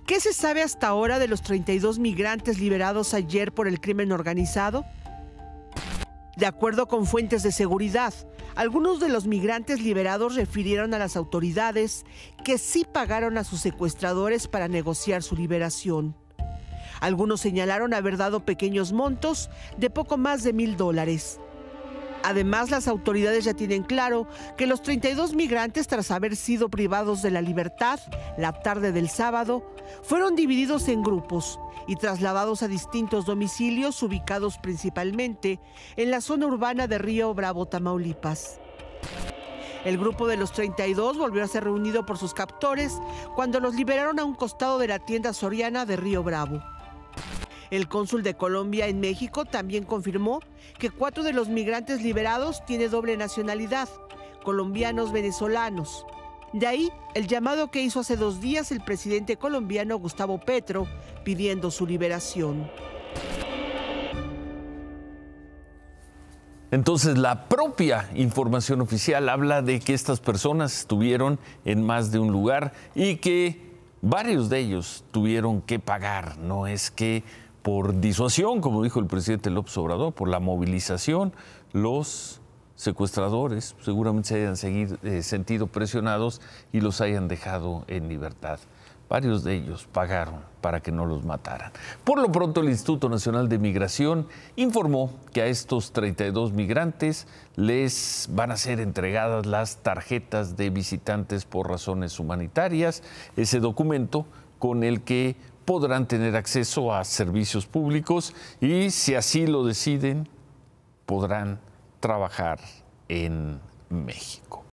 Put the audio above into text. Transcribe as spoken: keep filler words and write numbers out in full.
¿Qué se sabe hasta ahora de los treinta y dos migrantes liberados ayer por el crimen organizado? De acuerdo con fuentes de seguridad, algunos de los migrantes liberados refirieron a las autoridades que sí pagaron a sus secuestradores para negociar su liberación. Algunos señalaron haber dado pequeños montos de poco más de mil dólares. Además, las autoridades ya tienen claro que los treinta y dos migrantes, tras haber sido privados de la libertad la tarde del sábado, fueron divididos en grupos y trasladados a distintos domicilios ubicados principalmente en la zona urbana de Río Bravo, Tamaulipas. El grupo de los treinta y dos volvió a ser reunido por sus captores cuando los liberaron a un costado de la tienda Soriana de Río Bravo. El cónsul de Colombia en México también confirmó que cuatro de los migrantes liberados tienen doble nacionalidad, colombianos venezolanos. De ahí el llamado que hizo hace dos días el presidente colombiano Gustavo Petro pidiendo su liberación. Entonces, la propia información oficial habla de que estas personas estuvieron en más de un lugar y que varios de ellos tuvieron que pagar. No es que por disuasión, como dijo el presidente López Obrador, por la movilización, los secuestradores seguramente se hayan seguido, eh, sentido presionados y los hayan dejado en libertad. Varios de ellos pagaron para que no los mataran. Por lo pronto, el Instituto Nacional de Migración informó que a estos treinta y dos migrantes les van a ser entregadas las tarjetas de visitantes por razones humanitarias, ese documento con el que podrán tener acceso a servicios públicos y, si así lo deciden, podrán trabajar en México.